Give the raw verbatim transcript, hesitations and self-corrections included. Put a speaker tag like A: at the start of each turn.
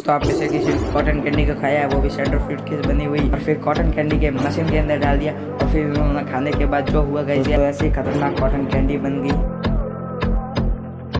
A: दोस्तों आप में से किसी कॉटन कैंडी को खाया है, वो भी सेंटर फ्रूट की बनी हुई, और फिर कॉटन कैंडी के मशीन के अंदर डाल दिया और फिर उन्होंने खाने के बाद जो हुआ गाइस, ऐसी खतरनाक कॉटन कैंडी बन गई।